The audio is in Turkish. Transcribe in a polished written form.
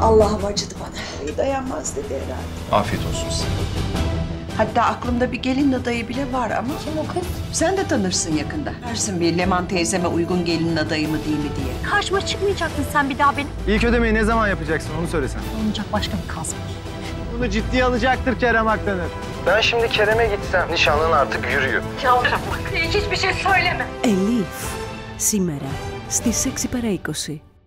Allah'ım acıdı bana. Dayanmaz dedi herhalde. Afiyet olsun size. Hatta aklımda bir gelin adayı bile var ama... Kim o kız? Sen de tanırsın yakında. Dersin bir Leman teyzeme uygun gelin adayı mı değil mi diye. Karşıma çıkmayacaktın sen bir daha benim. İlk ödemeyi ne zaman yapacaksın onu söylesen. Olmayacak başka bir kaz var. Bunu ciddiye alacaktır Kerem Aktan'ı. Ben şimdi Kerem'e gitsem nişanlın artık yürüyor. Yalvarırım bak. Hiçbir şey söyleme. Elif, σήμερα στις 6 παρά 20.